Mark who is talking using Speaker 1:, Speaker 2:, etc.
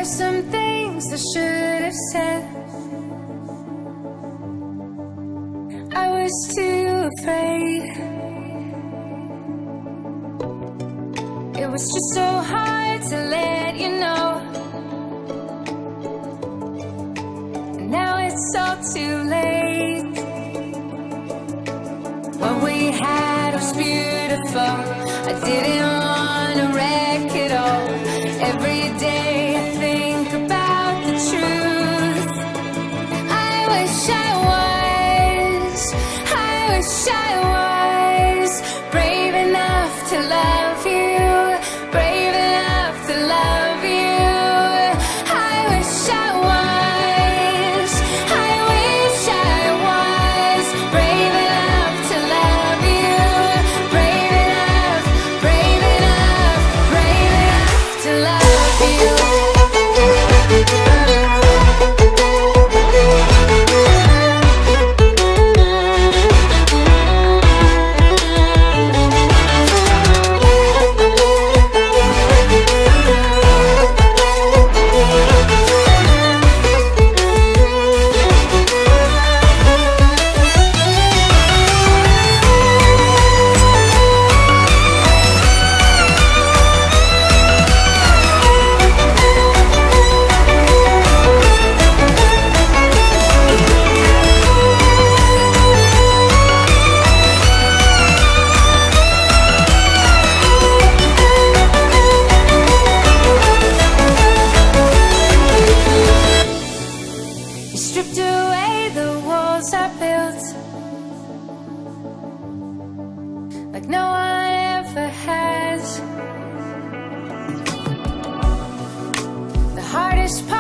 Speaker 1: some things I should have said. I was too afraid. It was just so hard to let you know. And now it's all too late. What we had was beautiful. I didn't want to wreck it all. Every day I think about the truth. I wish I was brave enough to love you, brave enough to love you. I wish I was brave enough to love you, brave enough to love you. You stripped away the walls I built, like no one ever has. The hardest part